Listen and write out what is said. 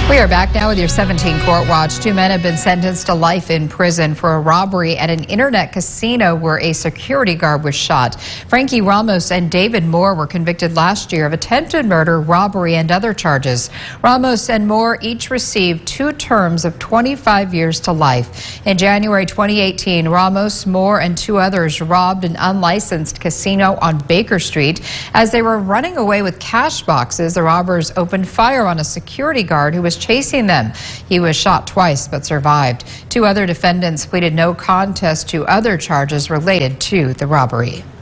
We are back now with your 17 Court Watch. Two men have been sentenced to life in prison for a robbery at an internet casino where a security guard was shot. Frankie Ramos and David Moore were convicted last year of attempted murder, robbery, and other charges. Ramos and Moore each received 2 terms of 25 years to life. In January 2018, Ramos, Moore, and 2 others robbed an unlicensed casino on Baker Street. As they were running away with cash boxes, the robbers opened fire on a security guard who was chasing them. He was shot twice but survived. 2 other defendants pleaded no contest to other charges related to the robbery.